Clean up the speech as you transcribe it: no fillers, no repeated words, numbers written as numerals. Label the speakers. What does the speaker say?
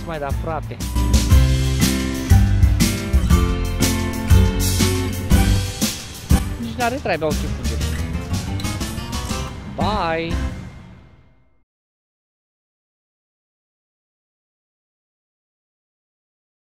Speaker 1: mai de aproape. Nici n-are treaba, o ce fuge. Bye!